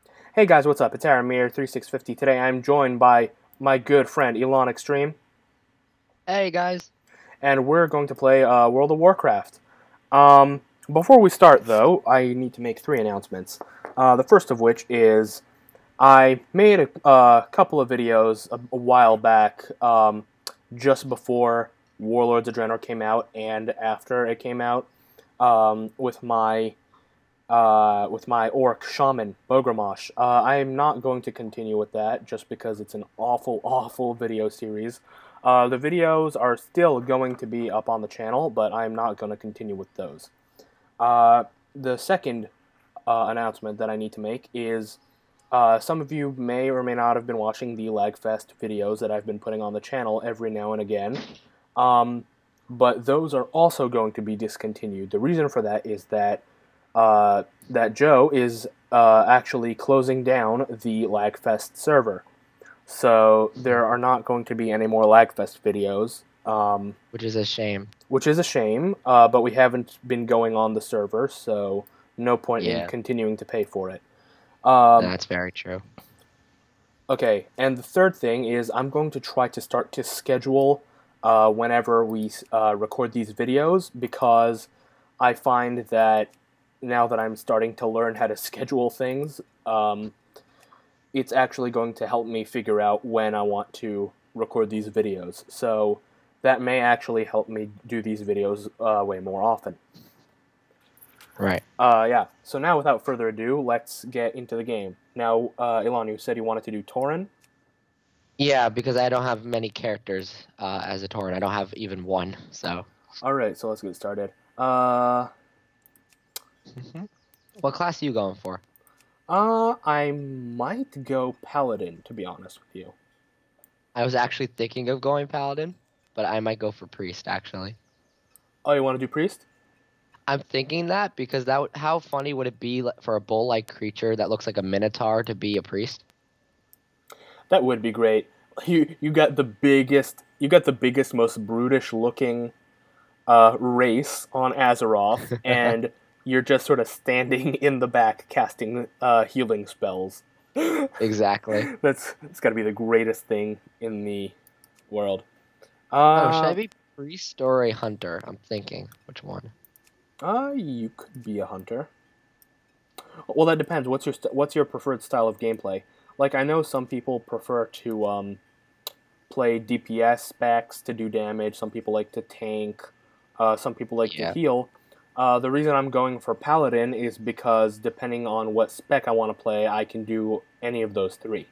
Hey guys, what's up? It's Aramir3650. Today I'm joined by my good friend Ilanextreme, Hey guys. and we're going to play World of Warcraft. Before we start, though, I need to make three announcements. The first of which is I made a couple of videos a while back, just before Warlords of Draenor came out and after it came out, with my orc shaman Bogromosh. I'm not going to continue with that just because it's an awful, awful video series. The videos are still going to be up on the channel, but I'm not going to continue with those. The second announcement that I need to make is some of you may or may not have been watching the Lagfest videos that I've been putting on the channel every now and again. But those are also going to be discontinued. The reason for that is that Joe is actually closing down the Lagfest server. So there are not going to be any more Lagfest videos. Which is a shame. Which is a shame, but we haven't been going on the server, so no point in Yeah, continuing to pay for it. that's very true. Okay, and the third thing is I'm going to try to start to schedule whenever we record these videos, because I find that now that I'm starting to learn how to schedule things, it's actually going to help me figure out when I want to record these videos. So that may actually help me do these videos way more often. Right. Yeah, so now without further ado, let's get into the game. Now, Ilan, you said you wanted to do Tauren? Yeah, because I don't have many characters as a Tauren. I don't have even one, so. Alright, so let's get started. What class are you going for? I might go Paladin, to be honest with you. I was actually thinking of going Paladin, but I might go for Priest, actually. Oh, you want to do Priest? I'm thinking that because how funny would it be for a bull-like creature that looks like a minotaur to be a priest? That would be great. You got the biggest, most brutish looking race on Azeroth, and you're just sort of standing in the back casting healing spells. Exactly. It's got to be the greatest thing in the world. Oh, should I be priest or a hunter? I'm thinking. Which one? You could be a hunter. Well, that depends. What's your preferred style of gameplay? Like, I know some people prefer to play DPS specs to do damage. Some people like to tank. Some people like to heal. The reason I'm going for Paladin is because depending on what spec I want to play, I can do any of those three.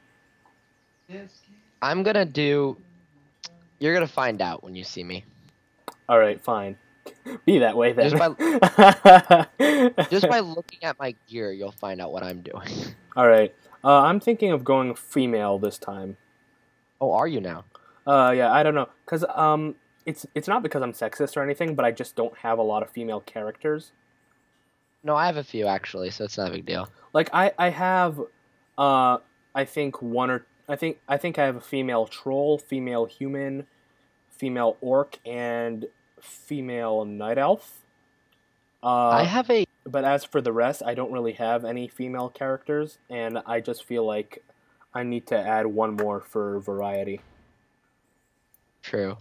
I'm gonna do. You're gonna find out when you see me. All right, fine. Be that way then. Just by looking at my gear, you'll find out what I'm doing. All right. I'm thinking of going female this time. Oh, are you now? Yeah, I don't know, cause it's not because I'm sexist or anything, but I just don't have a lot of female characters. No, I have a few actually, so it's not a big deal. Like I have, I think I think I have a female troll, female human, female orc, and female night elf. I have a. But as for the rest, I don't really have any female characters, and I just feel like I need to add one more for variety. True.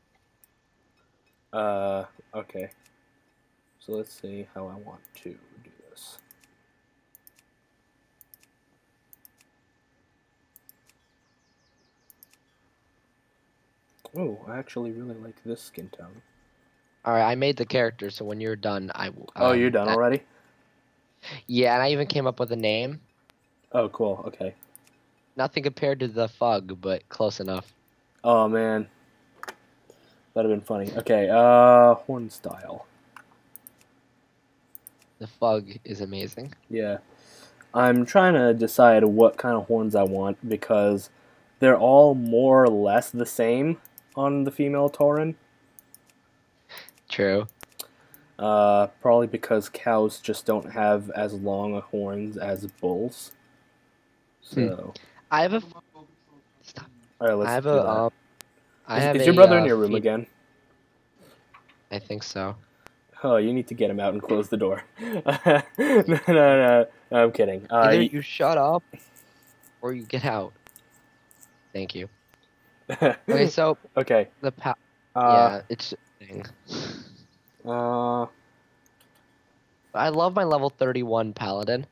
Okay. So let's see how I want to do this. Oh, I actually really like this skin tone. Alright, I made the character, so when you're done, I will. Oh, you're done already? Yeah, and I even came up with a name. Oh, cool. Okay. Nothing compared to the Fug, but close enough. Oh, man. That'd have been funny. Okay, horn style. The Fug is amazing. Yeah. I'm trying to decide what kind of horns I want, because they're all more or less the same on the female Tauren. True. Probably because cows just don't have as long a horns as bulls. So. I have a. Stop. All right, let's do that. Is your brother in your room again? I think so. Oh, you need to get him out and close the door. No. I'm kidding. Either you shut up or you get out. Thank you. Okay, so okay. yeah, it's. Uh. I love my level 31 paladin.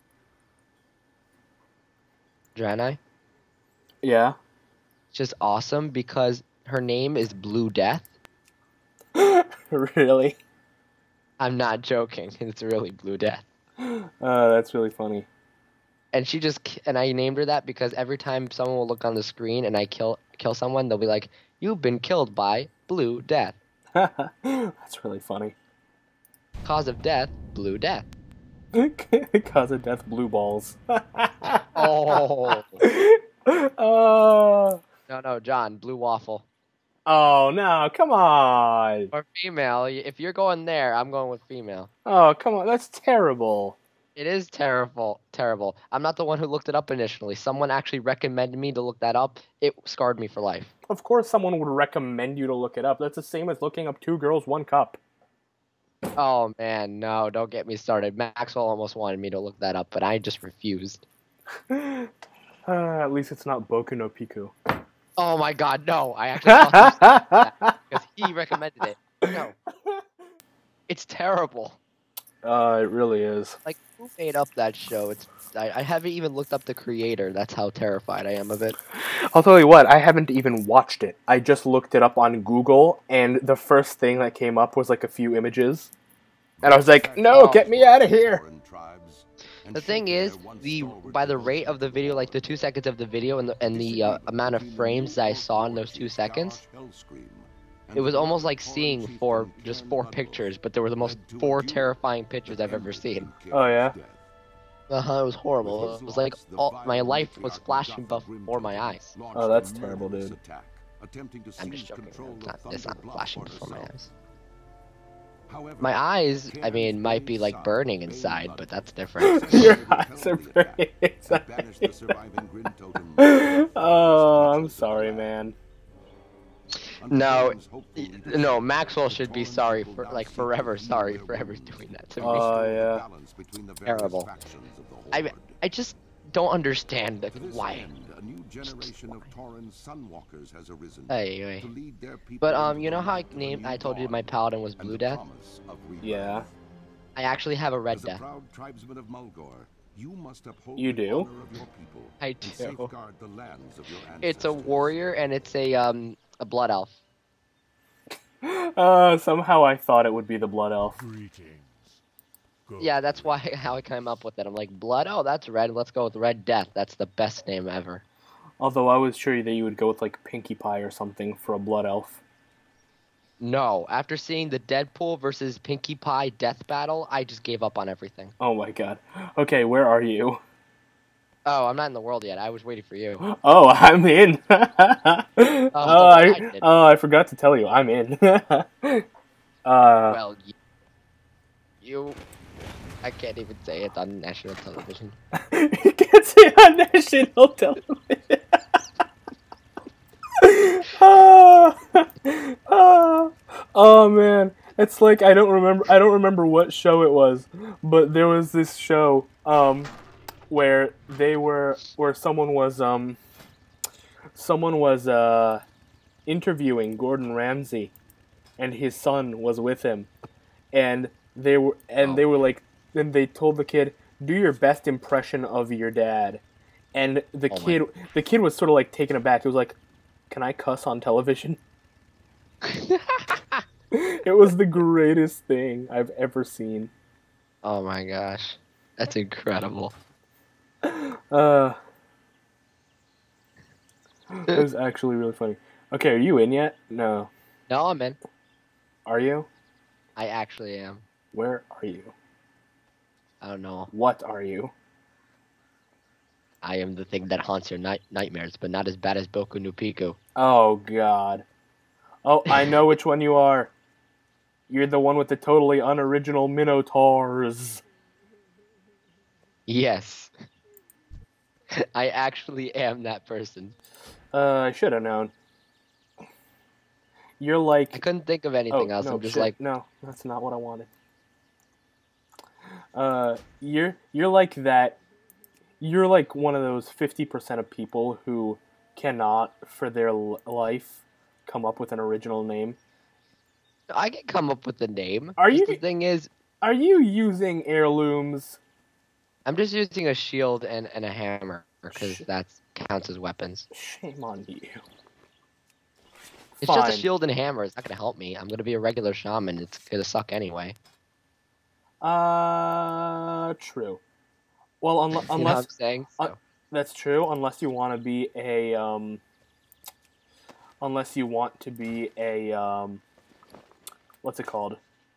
Draenei. Yeah. It's just awesome because her name is Blue Death. Really? I'm not joking. It's really Blue Death. That's really funny. And I named her that because every time someone will look on the screen and I kill someone, they'll be like, "You've been killed by Blue Death." That's really funny. Cause of death, Blue Death. Cause of death, blue balls. Oh. Oh. No, John, Blue Waffle. Oh, no, come on. Or female. If you're going there, I'm going with female. Oh, come on, that's terrible. It is terrible. I'm not the one who looked it up initially. Someone actually recommended me to look that up. It scarred me for life. Of course someone would recommend you to look it up. That's the same as looking up 2 girls, 1 cup. Oh, man, no, don't get me started. Maxwell almost wanted me to look that up, but I just refused. At least it's not Boku no Pico. Oh, my God, no. I actually thought that because he recommended it. No. It's terrible. It really is. Like, who made up that show? I haven't even looked up the creator. That's how terrified I am of it. I'll tell you what, I haven't even watched it. I just looked it up on Google, and the first thing that came up was like a few images. And I was like, no, get me out of here! The thing is, by the rate of the video, like the 2 seconds of the video and the amount of frames that I saw in those 2 seconds, it was almost like seeing just four pictures, but there were the most 4 terrifying pictures I've ever seen. Oh, yeah? It was horrible. It was like my life was flashing before my eyes. Oh, that's terrible, dude. I'm just joking. It's not flashing before my eyes. My eyes, I mean, might be like burning inside, but that's different. Your eyes are burning inside. Oh, I'm sorry, man. No, Maxwell should be sorry for, like, forever sorry for ever doing that to me. Oh, yeah. Terrible. I just don't understand why. Anyway. But, you know how I told you my paladin was Blue Death? Yeah. I actually have a Red Death. You do? I do. It's a warrior and it's a blood elf. Somehow I thought it would be the blood elf. Yeah, that's how I came up with it. I'm like, blood? Oh, that's red. Let's go with Red Death. That's the best name ever. Although I was sure that you would go with like Pinkie Pie or something for a blood elf. No, after seeing the Deadpool versus Pinkie Pie death battle, I just gave up on everything. Oh my god. Okay, where are you? Oh, I'm not in the world yet. I was waiting for you. Oh, I'm in. I forgot to tell you, I'm in. Well, you... I can't even say it on national television. You can't say it on national television. Oh man, it's like I don't remember what show it was, but there was this show where someone was interviewing Gordon Ramsay, and his son was with him, and they told the kid, do your best impression of your dad, and the kid was sort of like taken aback. It was like, can I cuss on television? It was the greatest thing I've ever seen. Oh my gosh, that's incredible. It was actually really funny. Okay, are you in yet? No. No, I'm in. Are you? I actually am. Where are you? I don't know. What are you? I am the thing that haunts your nightmares, but not as bad as Boku no Pico. Oh, God. Oh, I know which one you are. You're the one with the totally unoriginal minotaurs. Yes. I actually am that person. I should have known. You're like... I couldn't think of anything else. No, I'm just shit. like... No, that's not what I wanted. You're like that You're like one of those 50% of people who cannot, for their life, come up with an original name. I can come up with a name. Are Just you the thing is, are you using heirlooms? I'm just using a shield and a hammer because that counts as weapons. Shame on you. It's just a Fine. shield and a hammer. It's not gonna help me. I'm gonna be a regular shaman. It's gonna suck anyway. True. Well, You know what unless I'm saying? So. that's true. Unless you want to be a unless you want to be a what's it called?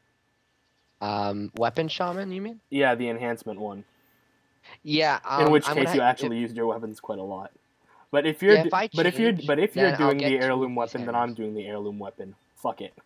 Weapon shaman, you mean? Yeah, the enhancement one. Yeah. In which case, you actually used your weapons quite a lot. But if you're, yeah, if I change, but if you're then I'll doing the get heirloom 2 of these weapon, then hammers. I'm doing the heirloom weapon. Fuck it.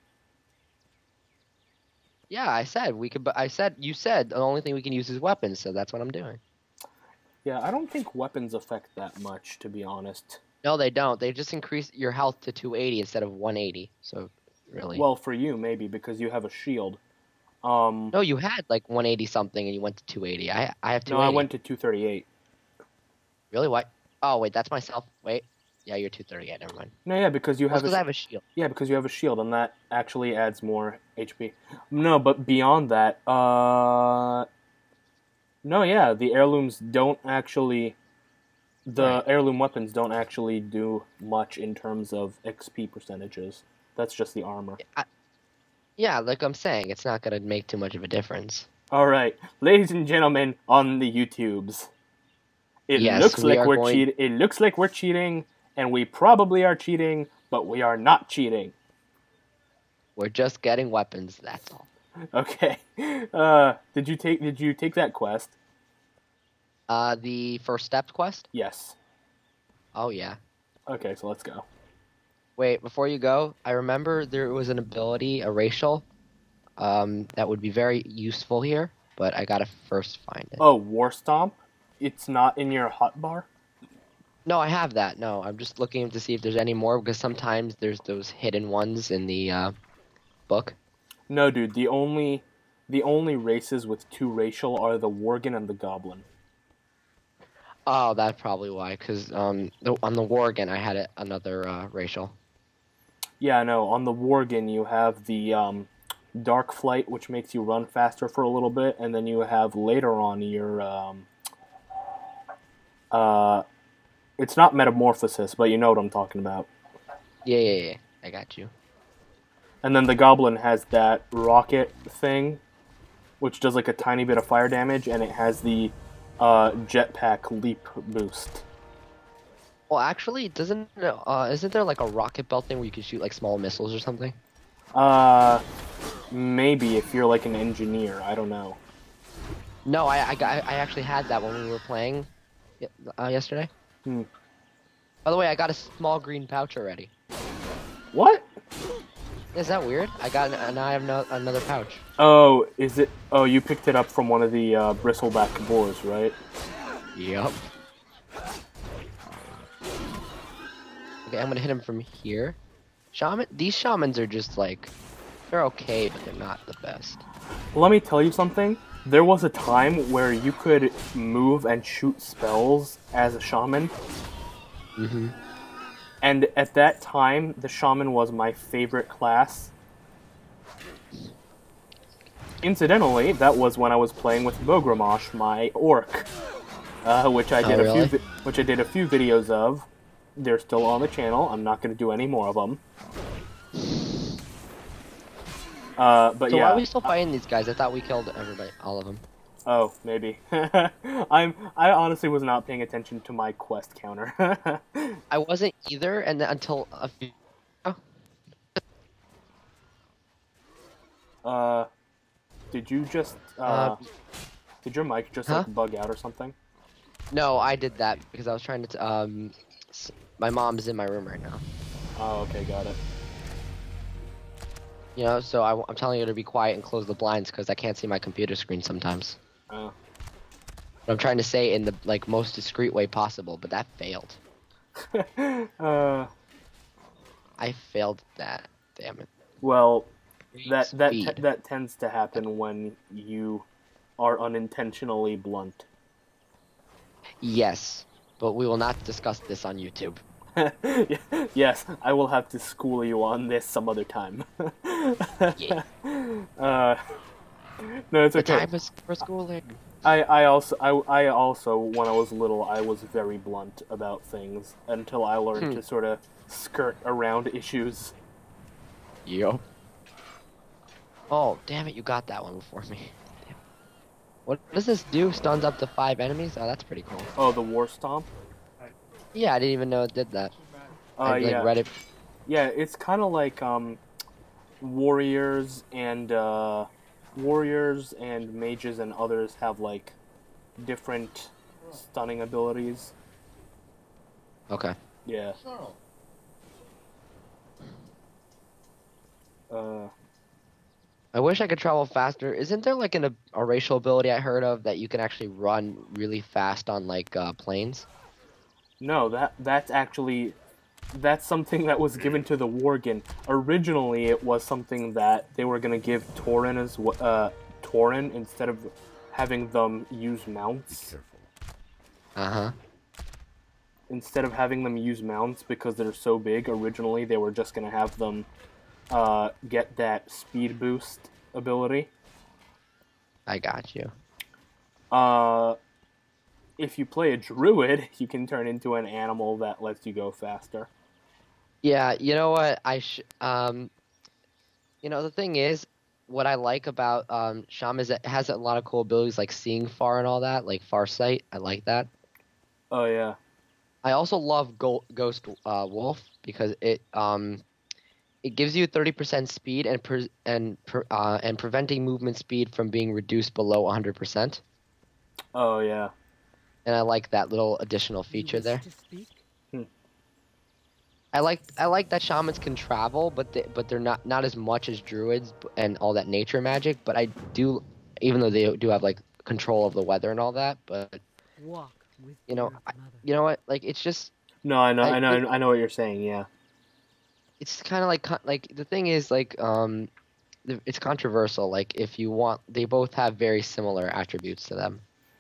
Yeah, I said we could. But I said you said the only thing we can use is weapons, so that's what I'm doing. Yeah, I don't think weapons affect that much, to be honest. No, they don't. They just increase your health to 280 instead of 180. So, really. Well, for you maybe because you have a shield. No, you had like 180 something, and you went to 280. I have 280. No, I went to 238. Really? What? Oh wait, that's myself. Wait. Yeah, you're 238. Never mind. No, yeah, because you have because I have a shield. Yeah, because you have a shield, and that actually adds more HP. No, but beyond that, no, yeah, the heirlooms don't actually. The heirloom weapons don't actually do much in terms of XP percentages. That's just the armor. Yeah, like I'm saying, it's not gonna make too much of a difference. All right, ladies and gentlemen on the YouTubes, it looks like we're cheating, and we probably are cheating, but we are not cheating. We're just getting weapons. That's all. Okay. Did you take that quest? The first steps quest? Yes. Oh yeah. Okay, so let's go. Wait, before you go, I remember there was an ability, a racial, that would be very useful here, but I gotta first find it. Oh, War Stomp? It's not in your hotbar? No, I have that. No, I'm just looking to see if there's any more, because sometimes there's those hidden ones in the book. No, dude. The only races with 2 racial are the Worgen and the Goblin. Oh, that's probably why, because on the Worgen I had another racial. Yeah, no. On the Worgen you have the Dark Flight, which makes you run faster for a little bit, and then you have later on your it's not Metamorphosis, but you know what I'm talking about. Yeah. I got you. And then the Goblin has that rocket thing, which does like a tiny bit of fire damage, and it has the jetpack leap boost. Well, actually, isn't there like a rocket belt thing where you can shoot like small missiles or something? Maybe if you're like an engineer, I don't know. No, I actually had that when we were playing yesterday. By the way, I got a small green pouch already. What? Is that weird? Now I have another pouch. Oh, is it? Oh, you picked it up from one of the bristleback boars, right? Yep. Okay, I'm gonna hit him from here. These shamans are just like, they're okay, but they're not the best. Let me tell you something. There was a time where you could move and shoot spells as a shaman. Mm-hmm. And at that time, the shaman was my favorite class. Incidentally, that was when I was playing with Bogramosh, my orc, which I did a few videos of. They're still on the channel. I'm not going to do any more of them. But so yeah. why are we still fighting these guys? I thought we killed everybody, all of them. Oh, maybe. I honestly was not paying attention to my quest counter. I wasn't either, and then until a few. Did you just did your mic just like bug out or something? No, I did that because I was trying to. My mom's in my room right now. Oh, okay, got it. You know, so I'm telling her to be quiet and close the blinds because I can't see my computer screen sometimes. Oh. But I'm trying to say it in the most discreet way possible, but that failed. I failed that. Damn it. Well, that tends to happen when you are unintentionally blunt. Yes, but we will not discuss this on YouTube. Yes, I will have to school you on this some other time. Yeah. uh, no, it's The okay. time is for schooling. I also, when I was little, I was very blunt about things until I learned Hmm. to sort of skirt around issues. Yup. Oh, damn it, you got that one before me. Damn. What does this do? Stuns up to 5 enemies? Oh, that's pretty cool. Oh, the War Stomp? Yeah, I didn't even know it did that. I like Yeah. read it. Yeah, it's kind of like warriors and mages and others have like different stunning abilities. Okay. Yeah. I wish I could travel faster. Isn't there like a racial ability I heard of that you can actually run really fast on like planes? No, that's something that was given to the Worgen. Originally, it was something that they were gonna give Tauren instead of having them use mounts. Uh-huh. Instead of having them use mounts because they're so big, originally they were just gonna have them get that speed boost ability. I got you. If you play a druid, you can turn into an animal that lets you go faster. Yeah, you know what? The thing is, what I like about Sham is it has a lot of cool abilities like seeing far and all that, like far sight. I like that. Oh yeah. I also love Ghost Wolf because it gives you 30% speed and preventing movement speed from being reduced below 100%. Oh yeah. And I like that little additional feature there. Hmm. I like that shamans can travel, but they're not as much as druids and all that nature magic. But I do, even though they do have like control of the weather and all that. But you know what? Like it's just No, I know, I I know, it, I know what you're saying. Yeah. it's kind of like the thing is like it's controversial. Like if you want, they both have very similar attributes to them.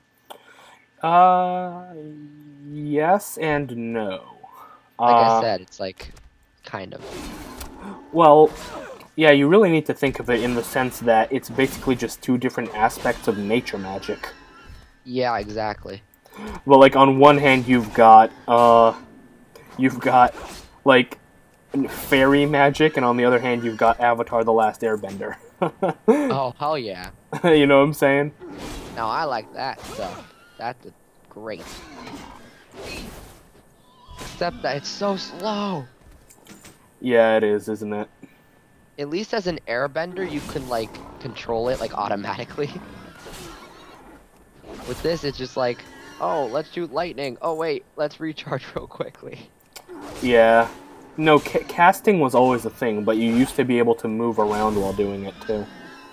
Uh, yes and no. Like I Uh, said, it's like kind of. well, yeah, you really need to think of it in the sense that it's basically just two different aspects of nature magic. Yeah, exactly. Well, like on one hand, you've got like fairy magic, and on the other hand, you've got Avatar: The Last Airbender. Oh, hell yeah. You know what I'm saying? Now I like that stuff. That's great. Except that it's so slow. Yeah, it is, isn't it? At least as an airbender, you can like control it like automatically. With this, it's just like, oh, let's shoot lightning. Oh wait, let's recharge real quickly. Yeah. No, casting was always a thing, but you used to be able to move around while doing it too.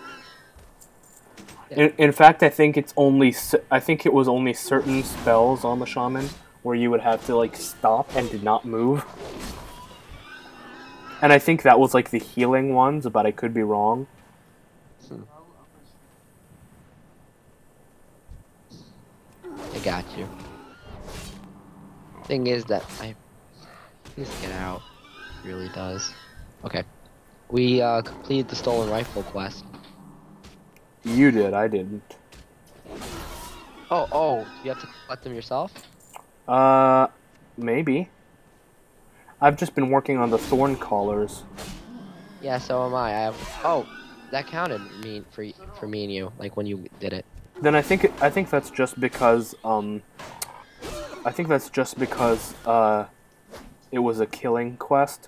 Yeah. In fact, I think it was only certain spells on the shaman where you would have to like stop and did not move. And I think that was like the healing ones, but I could be wrong. I got you. Thing is that I need to get out. It really does. Okay. We completed the stolen rifle quest. You did, I didn't. Oh, you have to collect them yourself? Maybe. I've just been working on the thorn collars. Yeah, so am I. Oh, that counted for me and you, like when you did it. Then I think that's just because it was a killing quest.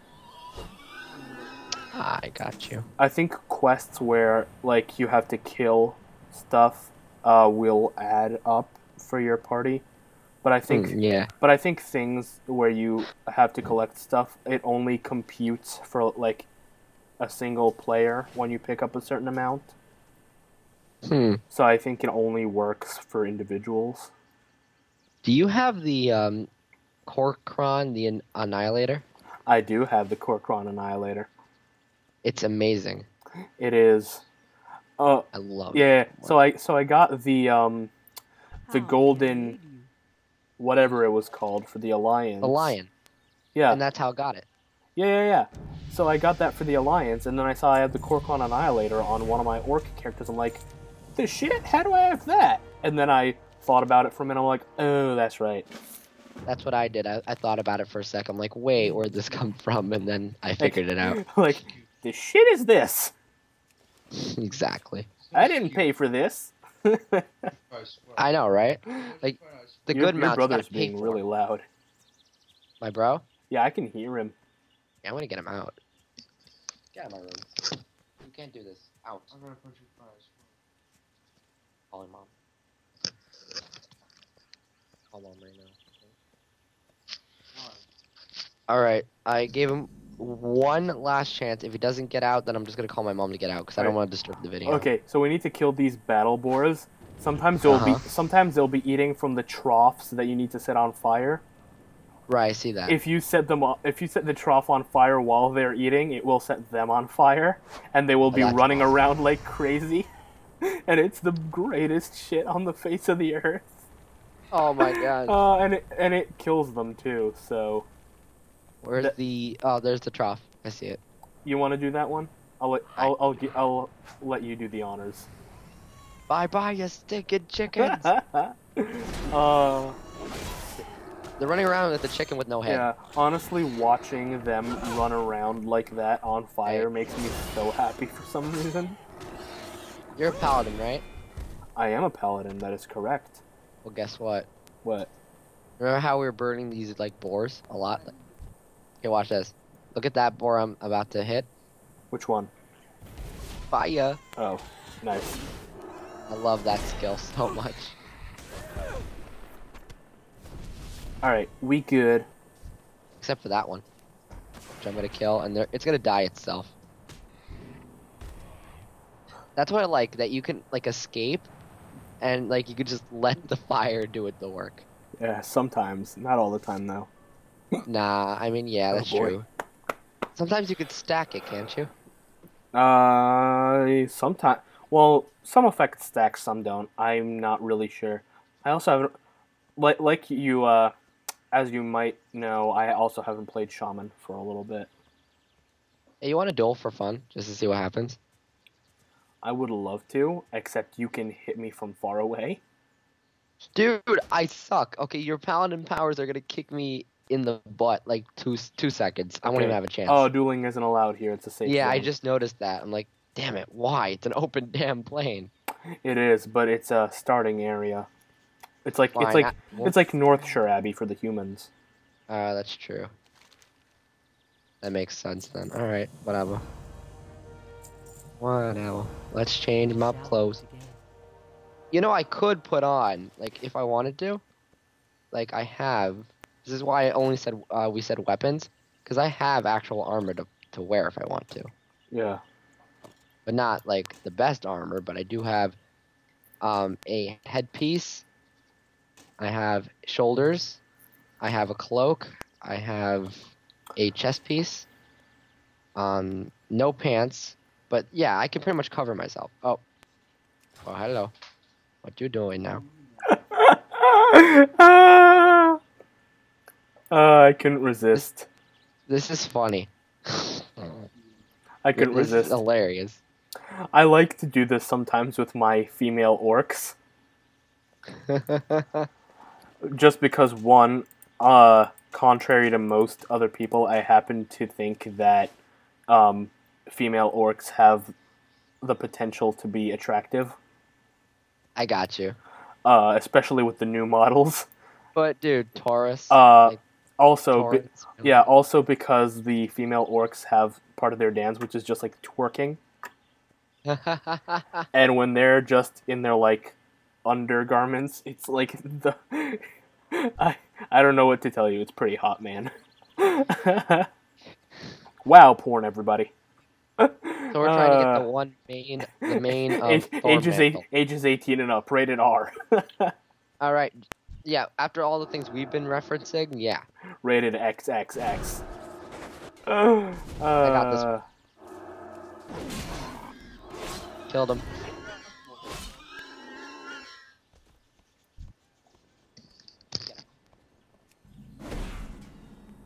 Ah, I got you. I think quests where like you have to kill stuff will add up for your party. But I think yeah. But I think things where you have to collect stuff, it only computes for like a single player when you pick up a certain amount. So I think it only works for individuals. Do you have the Korkron, the Annihilator? I do have the Korkron Annihilator. It's amazing. It is. I love it. Yeah. So I got the golden whatever it was called for the Alliance. The lion. Yeah. And that's how I got it. Yeah. So I got that for the Alliance, and then I saw I had the Korkon Annihilator on one of my Orc characters. I'm like, the shit? How do I have that? And then I thought about it for a minute. I'm like, oh, that's right. That's what I did. I thought about it for a second. I'm like, wait, where'd this come from? And then I figured it out. Like, the shit is this? Exactly. I didn't pay for this. I know, right? Like, the good mounts your brother's gotta pay being for really it. loud. My bro? Yeah, I can hear him. Yeah, I'm gonna get him out. Get out of my room. You can't do this. Out. I'm gonna punch your fries. Call him mom. Call mom right now. Alright, I gave him one last chance. If he doesn't get out, then I'm just gonna call my mom to get out because I don't want to disturb the video. Okay, so we need to kill these battle boars. Sometimes they'll be eating from the troughs that you need to set on fire. Right, I see that. If you set the trough on fire while they're eating, it will set them on fire, and they will be running around like crazy. And it's the greatest shit on the face of the earth. Oh my god. And it kills them too. So. Where's the? Oh, there's the trough. I see it. You want to do that one? I'll let you do the honors. Bye, you stinking chickens. They're running around with the chicken with no head. Yeah, honestly, watching them run around like that on fire makes me so happy for some reason. You're a paladin, right? I am a paladin, that is correct. Well, guess what? What? Remember how we were burning these, like, boars a lot? Okay, watch this. Look at that boar I'm about to hit. Which one? Fire. Oh, nice. I love that skill so much. Alright, we good. Except for that one. Which I'm gonna kill, and it's gonna die itself. That's what I like, that you can, like, escape, and, like, you could just let the fire do the work. Yeah, sometimes. Not all the time, though. Nah, I mean, yeah, that's true. Sometimes you could stack it, can't you? Sometimes. Well, some effects stack, some don't. I'm not really sure. I also haven't... Like you, as you might know, I also haven't played Shaman for a little bit. Hey, you want to duel for fun, just to see what happens? I would love to, except you can hit me from far away. Dude, I suck. Okay, your paladin powers are gonna kick me in the butt like two seconds. I won't even have a chance. Oh, dueling isn't allowed here. It's a safe zone. I just noticed that. I'm like, damn it, why? It's an open damn plane. It is, but it's a starting area. It's like it's like North Shore Abbey for the humans. That's true. That makes sense then. All right, whatever. Whatever. Let's change my clothes. You know, I could put on, like, if I wanted to. Like, I have. This is why I only said we said weapons, because I have actual armor to wear if I want to. Yeah. But not like the best armor. But I do have a headpiece. I have shoulders. I have a cloak. I have a chest piece. No pants. But yeah, I can pretty much cover myself. Oh. Oh, hello. What you doing now? I couldn't resist. This is funny. I couldn't resist. This is hilarious. I like to do this sometimes with my female orcs. Just because, one, contrary to most other people, I happen to think that female orcs have the potential to be attractive. I got you. Especially with the new models. But dude, Taurus. Also because the female orcs have part of their dance, which is just like twerking. And when they're just in their like undergarments, it's like the I don't know what to tell you. It's pretty hot, man. Wow, porn, everybody. So we're trying to get the main ages 18 and up, rated R. All right. Yeah, after all the things we've been referencing, yeah. Rated XXX. I got this one. Killed him.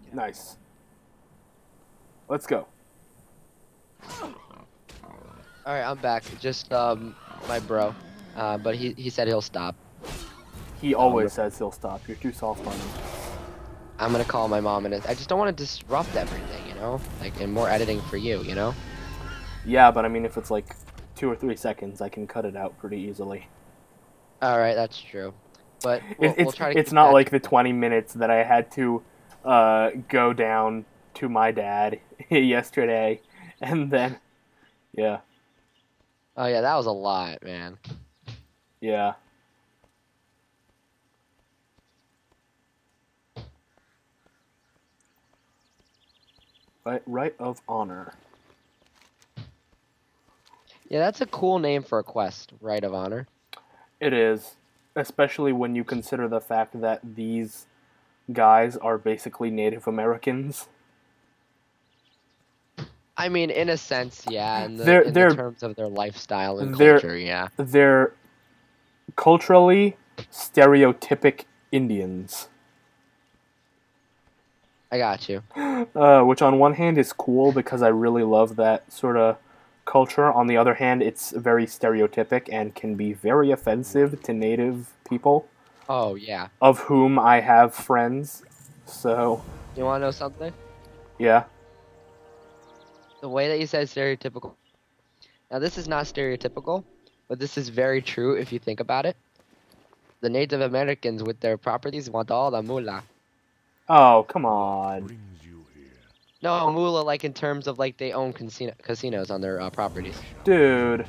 Nice. Let's go. Alright, I'm back. Just, my bro. But he said he'll stop. He always says he'll stop. You're too soft on him. I'm gonna call my mom, and I just don't want to disrupt everything, you know? Like, and more editing for you, you know? Yeah, but I mean, if it's like 2 or 3 seconds, I can cut it out pretty easily. Alright, that's true. But we'll try to It's not like the 20 minutes that I had to go down to my dad yesterday, and then, yeah. Oh yeah, that was a lot, man. Yeah. Right of honor. Yeah, that's a cool name for a quest, Right of Honor. It is, especially when you consider the fact that these guys are basically Native Americans. I mean, in a sense, yeah, in They're terms of their lifestyle and culture, yeah. They're culturally stereotypic Indians. I got you. Which on one hand is cool because I really love that sort of culture. On the other hand, it's very stereotypic and can be very offensive to Native people. Oh, yeah. Of whom I have friends, so... You want to know something? Yeah. The way that you said stereotypical... Now, this is not stereotypical, but this is very true if you think about it. The Native Americans with their properties want all the moolah. Oh, come on. No, moolah, like in terms of like they own casinos on their properties. Dude.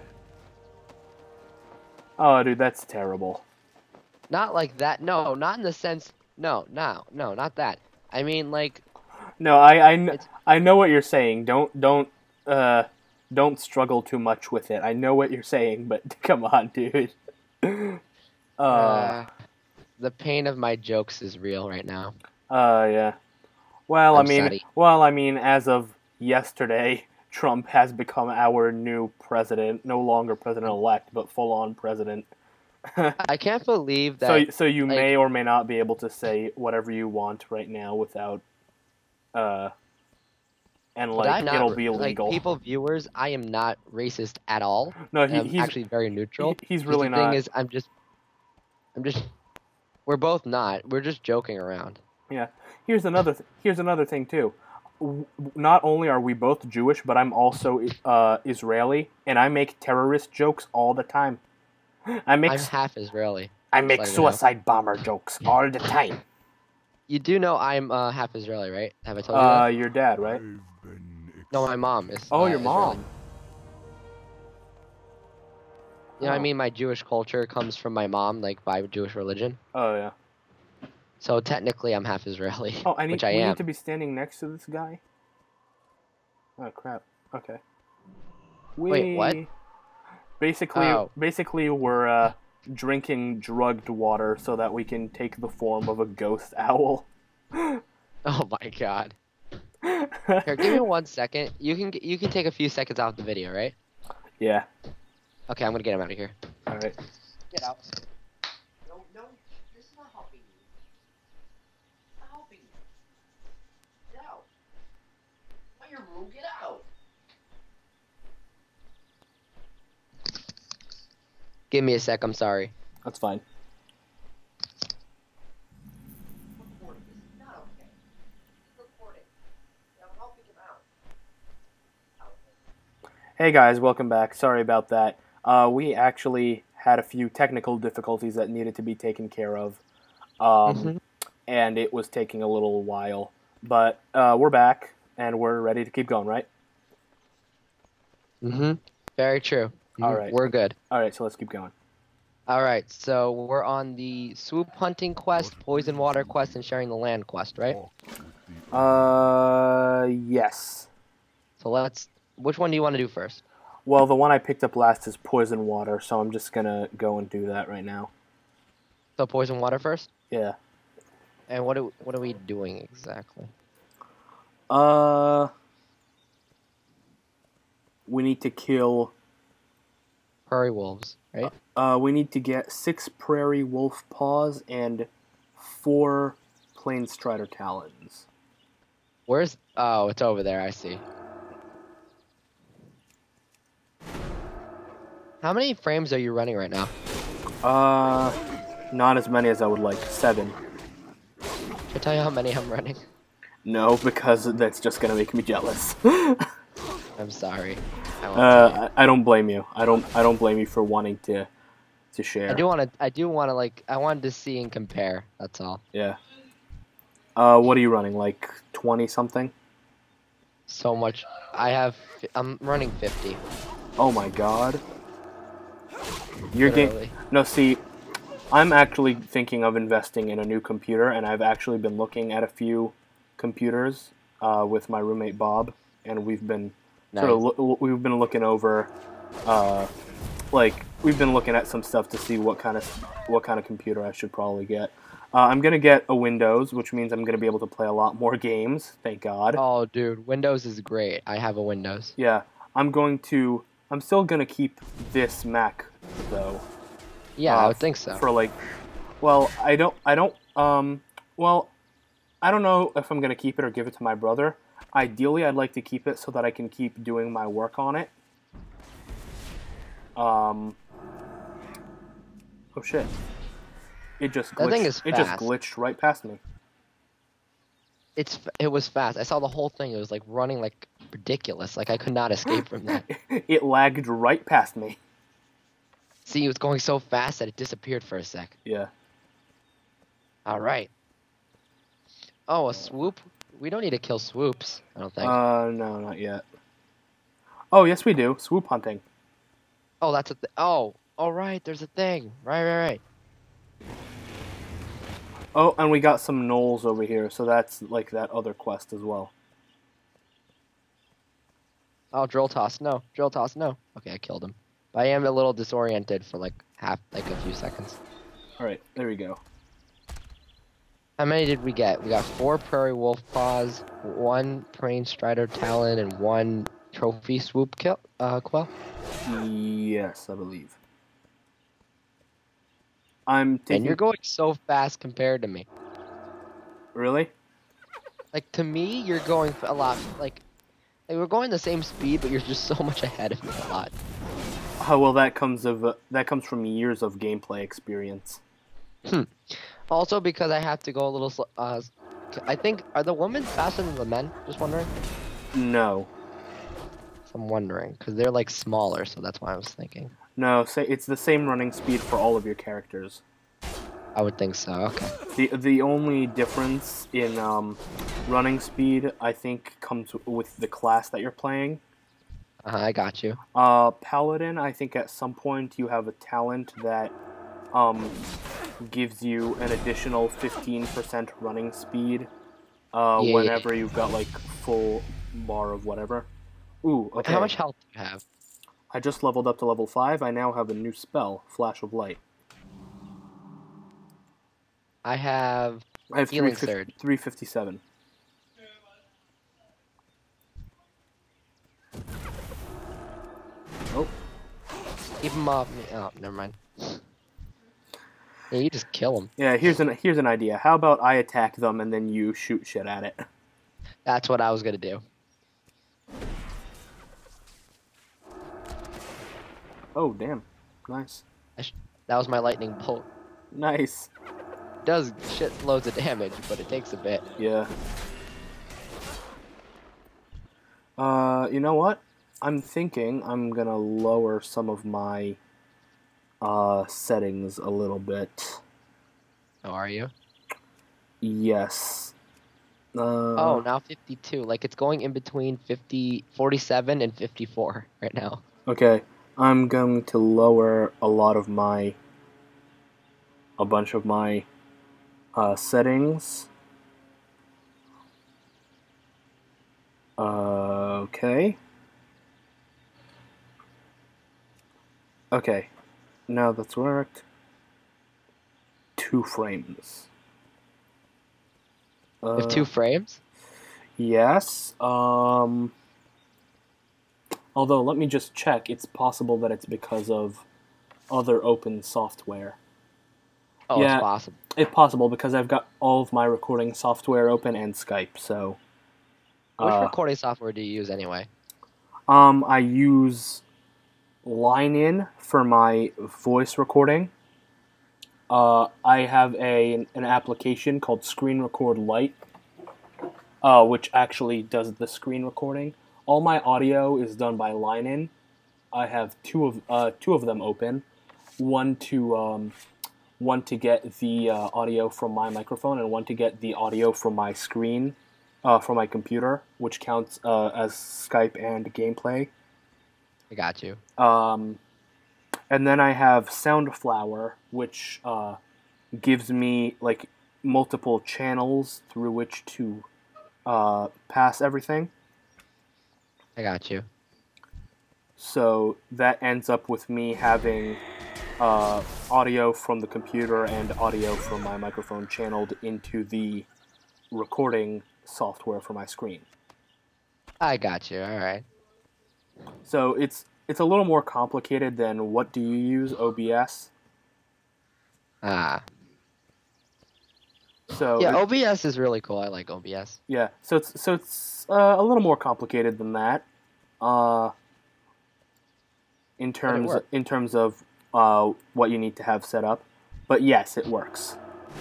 Oh, dude, that's terrible. Not like that. No, not in the sense. No, not that. I mean, like. No, I know what you're saying. Don't struggle too much with it. I know what you're saying, but come on, dude. The pain of my jokes is real right now. Yeah. Well, I'm sorry. I mean, as of yesterday, Trump has become our new president. No longer president-elect, but full-on president. I can't believe that. So you may or may not be able to say whatever you want right now without, and like it'll be illegal. Like, viewers, I am not racist at all. No, he's actually very neutral. He's really not. The thing is, I'm just. We're both not. We're just joking around. Yeah. Here's another thing too. Not only are we both Jewish, but I'm also Israeli, and I make terrorist jokes all the time. I'm half Israeli. I make suicide bomber jokes all the time. You do know I'm half Israeli, right? Have I told you that? Your dad, right? No, my mom is. Oh, your mom. Israeli. You know, I mean, my Jewish culture comes from my mom, like by Jewish religion. Oh yeah. So technically, I'm half Israeli. Oh, we am. Need to be standing next to this guy. Oh crap. Okay. Wait, what? Basically, we're drinking drugged water so that we can take the form of a ghost owl. Oh my god. Here, give me 1 second. You can take a few seconds off the video, right? Yeah. Okay, I'm gonna get him out of here. All right. Get out. No, this is not helping you. Not helping you. Get out. Not your room. Get out. Give me a sec. I'm sorry. That's fine. Recording. This is not okay. Recording. I'm helping him out. Hey guys, welcome back. Sorry about that. We actually had a few technical difficulties that needed to be taken care of, and it was taking a little while. But we're back, and we're ready to keep going, right? Very true. All right. We're good. All right, so let's keep going. All right, so we're on the swoop hunting quest, poison water quest, and sharing the land quest, right? Yes. So which one do you want to do first? Well, the one I picked up last is poison water, so I'm just gonna go and do that right now. So poison water first? Yeah. And what are we doing exactly? We need to kill prairie wolves, right? We need to get 6 prairie wolf paws and 4 plain strider talons. Where's... Oh, it's over there. I see. How many frames are you running right now? Not as many as I would like. 7. Should I tell you how many I'm running? No, because that's just gonna make me jealous. I'm sorry. I won't tell you. I don't blame you. I don't blame you for wanting to share. I do wanna like I wanted to see and compare, that's all. Yeah. What are you running? Like 20 something? So much. I'm running 50. Oh my god. Your game. Literally. No, see, I'm actually thinking of investing in a new computer, and I've actually been looking at a few computers with my roommate Bob, and we've been Nice. we've been looking over, like we've been looking at some stuff to see what kind of computer I should probably get. I'm gonna get a Windows, which means I'm gonna be able to play a lot more games. Thank God. Oh, dude, Windows is great. I have a Windows. Yeah, I'm still gonna keep this Mac though. Yeah, I would think so. For like, well, well, I don't know if I'm gonna keep it or give it to my brother. Ideally, I'd like to keep it so that I can keep doing my work on it. Oh shit! It just glitched. That thing is It just fast. glitched right past me. It was fast. I saw the whole thing. It was like running like ridiculous. Like I could not escape from that. It lagged right past me. See, it was going so fast that it disappeared for a sec. Yeah. All right. Oh, a swoop? We don't need to kill swoops, I don't think. No, not yet. Oh, yes, we do. Swoop hunting. Oh, that's a oh, all right. There's a thing. Right. Oh, and we got some gnolls over here, so that's like that other quest as well. Oh, drill toss. No, drill toss. No. Okay, I killed him. But I am a little disoriented for like a few seconds. All right, there we go. How many did we get? We got 4 prairie wolf paws, 1 praying strider talon, and 1 trophy swoop quell. Yes, I believe. I'm taking... And you're going so fast compared to me. Really? Like to me, you're going a lot like we're going the same speed, but you're just so much ahead of me a lot. Oh, well, that comes from years of gameplay experience. Also, because I have to go a little slow. I think are the women faster than the men? Just wondering. No. So I'm wondering because they're like smaller, so that's why I was thinking. No, say it's the same running speed for all of your characters. I would think so. Okay. The only difference in running speed, I think, comes with the class that you're playing. I got you. Paladin, I think at some point you have a talent that gives you an additional 15% running speed whenever you've got like full bar of whatever. Ooh, okay. How much health do you have? I just leveled up to level 5. I now have a new spell, Flash of Light. I have healing surge. 357. Oh. Keep him off me. Oh, never mind. Yeah, you just kill him. Yeah, here's an idea. How about I attack them and then you shoot shit at it? That's what I was gonna do. Oh, damn. Nice. That was my lightning bolt. Nice. It does shit loads of damage, but it takes a bit. Yeah. You know what? I'm thinking I'm gonna lower some of my settings a little bit. Oh, are you? Yes. Oh, now 52. Like it's going in between 47 and 54 right now. Okay. I'm going to lower a bunch of my settings. Okay. Okay. Now that's worked. 2 frames. With 2 frames? Yes. Although, let me just check. It's possible that it's because of other open software. Oh, yeah, it's possible. It's possible because I've got all of my recording software open and Skype, so... Which recording software do you use anyway? I use Line-In for my voice recording. I have an application called Screen Record Lite, which actually does the screen recording. All my audio is done by Line-In. I have two of them open. One to get the audio from my microphone, and one to get the audio from my screen, from my computer, which counts as Skype and gameplay. I got you. And then I have Soundflower, which gives me like multiple channels through which to pass everything. I got you. So that ends up with me having audio from the computer and audio from my microphone channeled into the recording software for my screen. I got you. All right. So it's a little more complicated than what do you use, OBS? So yeah, OBS is really cool. I like OBS. Yeah, so it's a little more complicated than that. In terms of what you need to have set up, but yes, it works.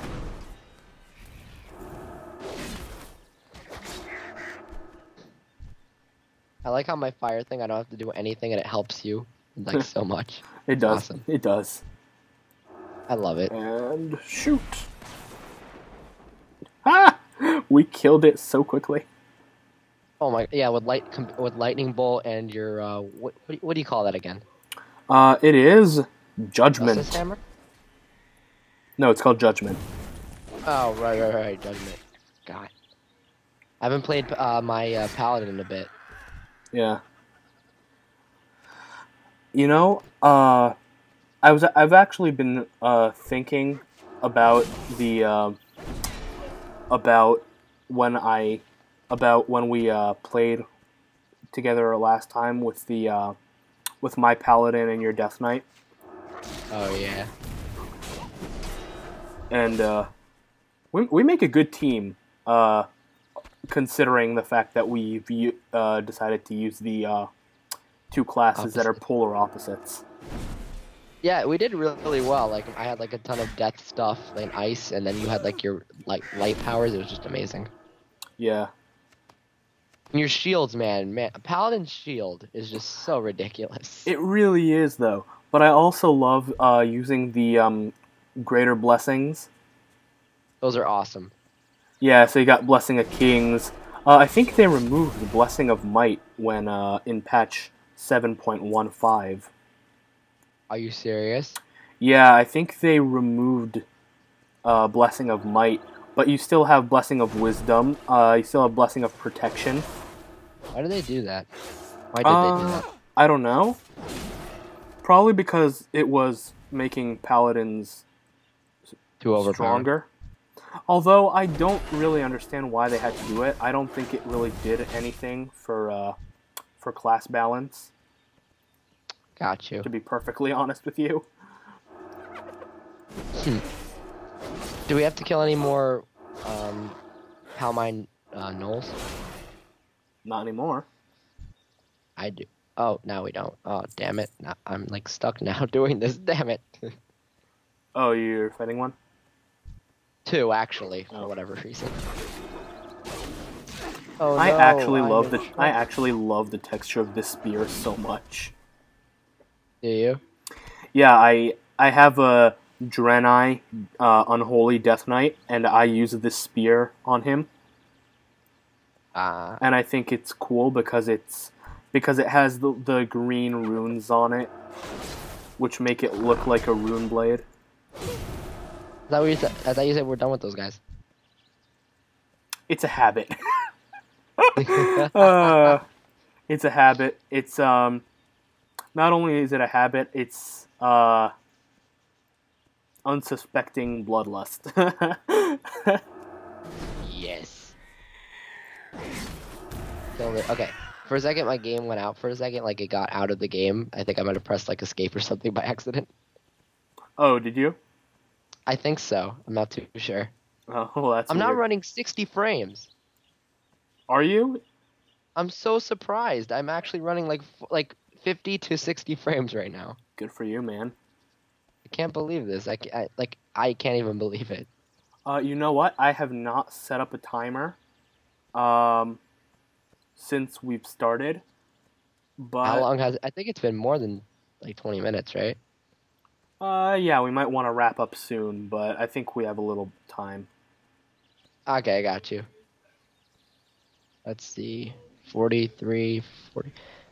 I like how my fire thing, I don't have to do anything and it helps you like so much. It does. Awesome. It does. I love it. And shoot. Ah! We killed it so quickly. Oh my, yeah, with lightning bolt and your what do you call that again? It is Judgment. Justice hammer? No, it's called Judgment. Oh, right, Judgment. God. I haven't played my Paladin in a bit. Yeah. You know, I've actually been thinking about the about when we played together last time with the with my Paladin and your Death Knight. Oh yeah. And we make a good team, considering the fact that we've decided to use the two classes that are polar opposites. Yeah, we did really well. Like I had like a ton of death stuff and ice, and then you had like your light powers. It was just amazing. Yeah. And your shields, man, Paladin's shield is just so ridiculous. It really is, though. But I also love using the greater blessings. Those are awesome. Yeah, so you got Blessing of Kings. I think they removed the Blessing of Might when in patch 7.15. Are you serious? Yeah, I think they removed Blessing of Might, but you still have Blessing of Wisdom. You still have Blessing of Protection. Why did they do that? Why did they do that? I don't know. Probably because it was making Paladins stronger. Although I don't really understand why they had to do it. I don't think it really did anything for class balance. Got you. To be perfectly honest with you. Do we have to kill any more Palmine gnolls? Not anymore. I do. Oh, now we don't. Oh, damn it. Now, I'm like stuck now doing this. Damn it. Oh, you're fighting one? Two, actually, for whatever reason. Oh, no, I actually love the texture of this spear so much. Do you? Yeah, I have a Draenei Unholy Death Knight, and I use this spear on him. And I think it's cool because it has the green runes on it, which make it look like a rune blade. Is that what you said? I thought you said we're done with those guys. It's a habit. It's a habit. It's not only is it a habit, it's unsuspecting bloodlust. Yes. Okay. For a second, my game went out. For a second, like it got out of the game. I think I might have pressed like escape or something by accident. Oh, did you? I think so. I'm not too sure. Oh, well, that's I'm weird. now running 60 frames. Are you? I'm so surprised. I'm actually running like 50 to 60 frames right now. Good for you, man. I can't believe this. I can't even believe it. You know what? I have not set up a timer um, since we've started, How but long has I think it's been more than like 20 minutes, right? yeah, we might want to wrap up soon, but I think we have a little time. Okay, I got you. Let's see. 43, 40.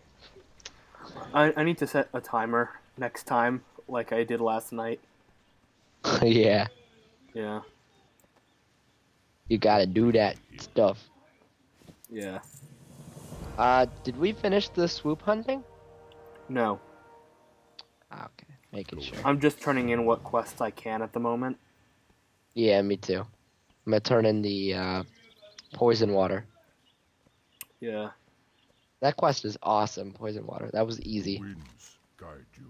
I need to set a timer next time, like I did last night. Yeah, Yeah, you gotta do that stuff. yeah. Did we finish the swoop hunting? No, Okay, making sure. I'm just turning in what quests I can at the moment. Yeah, me too. I'm gonna turn in the poison water. Yeah. That quest is awesome, poison water. That was easy. Winds guide you.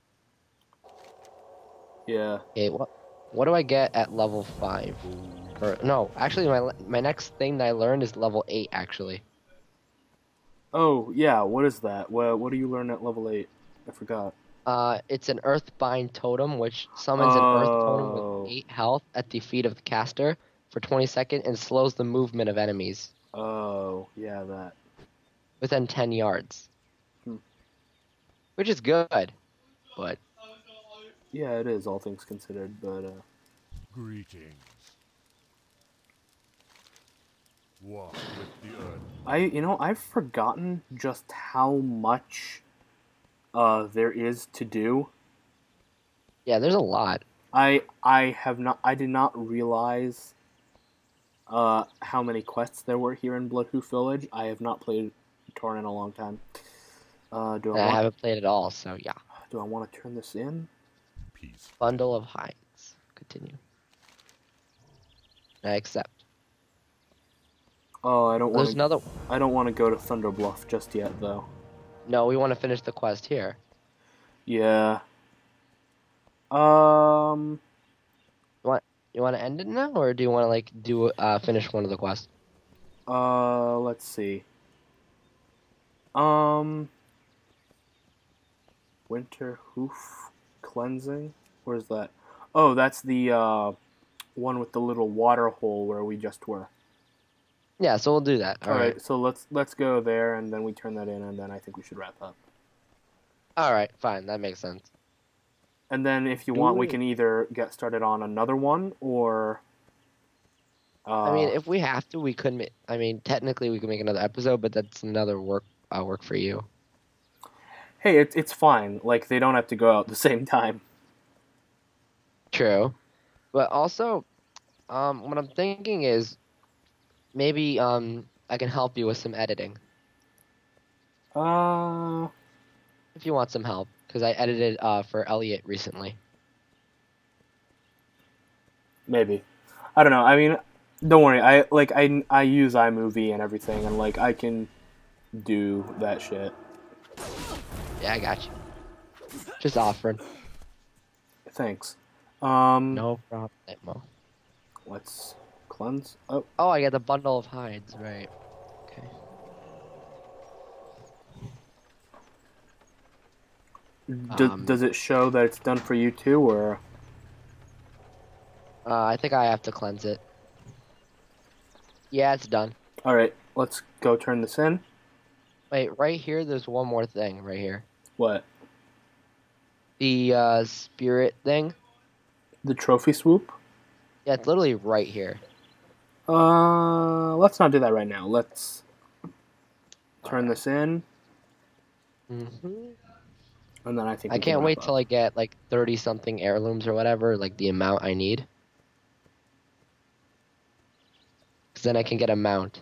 Yeah. Okay, what do I get at level 5? Or no, actually my next thing that I learned is level 8 actually. Oh, yeah, what is that? What do you learn at level 8? I forgot. It's an earthbind totem which summons an earth totem with Oh. 8 health at the feet of the caster for 20 seconds and slows the movement of enemies Oh, yeah, that. within 10 yards. Hmm. Which is good, but Yeah, it is, all things considered, but, Greetings. Walk with the earth. I've forgotten just how much, there is to do. yeah, there's a lot. I did not realize, how many quests there were here in Bloodhoof Village. I have not played Torn in a long time. And I haven't played it all, so yeah. Do I want to turn this in? Peace. Bundle of hides. Continue. I accept. Oh, I don't want There's to. another. I don't want to go to Thunder Bluff just yet, though. No, we want to finish the quest here. Yeah. Um. You want to end it now, or do you want to like do finish one of the quests? Let's see. Um. Winter Hoof Cleansing. Where's that? Oh, that's the one with the little water hole where we just were. Yeah, so we'll do that. All right. So let's go there, and then we turn that in, and then I think we should wrap up. All right, fine, that makes sense. And then if you want, we can either get started on another one, or. I mean, if we have to, we could. I mean, technically, we could make another episode, but that's another work for you. Hey, it's fine. Like, they don't have to go out at the same time. True, but also, what I'm thinking is, maybe I can help you with some editing if you want some help, because I edited for Elliot recently. Maybe. I don't know. I mean, don't worry. I use iMovie and everything, and like I can do that shit. Yeah, I got you. Just offering. Thanks. No problem. Let's cleanse. Oh, Oh, I got the bundle of hides, right? Okay. Does it show that it's done for you too, or? I think I have to cleanse it. Yeah, it's done. All right, let's go turn this in. Wait, right here, there's one more thing right here. What? The spirit thing. The trophy swoop? Yeah, it's literally right here. Let's not do that right now. Let's turn this in. Mm-hmm. And then I think I can't wait till I get like 30 something heirlooms or whatever, like the amount I need. Because then I can get a mount.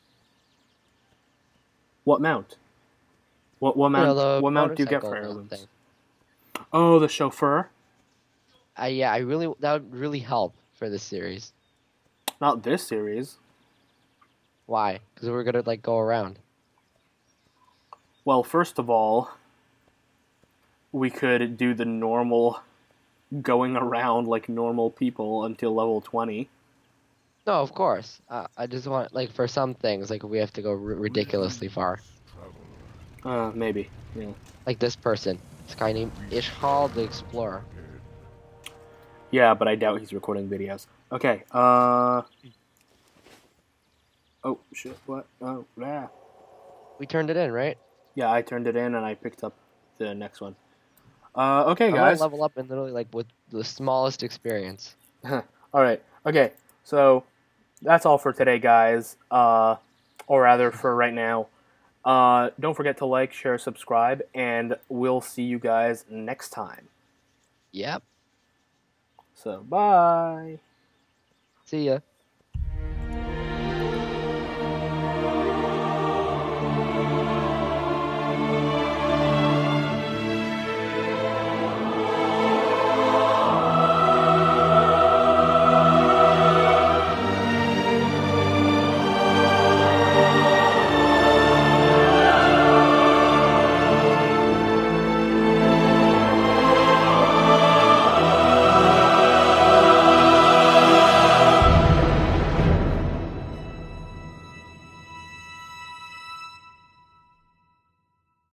What mount? What mount? You know, what mount do you get for motorcycle heirlooms? thing. Oh, the chauffeur. Yeah, that would really help for this series. Not this series. Why? Because we're gonna like go around. Well, first of all, we could do the normal going around like normal people until level 20. No, of course. I just want, like, for some things, like, we have to go ridiculously far. Maybe. Yeah. Like this person. This guy named Ishal the Explorer. Yeah, but I doubt he's recording videos. Okay, oh, shit, what? Oh, yeah. We turned it in, right? Yeah, I turned it in and I picked up the next one. Okay, I might guys. level up in literally, like, with the smallest experience. Alright, okay, so that's all for today, guys. Or rather, for right now. Don't forget to like, share, subscribe, and we'll see you guys next time. Yep. So, bye. See ya.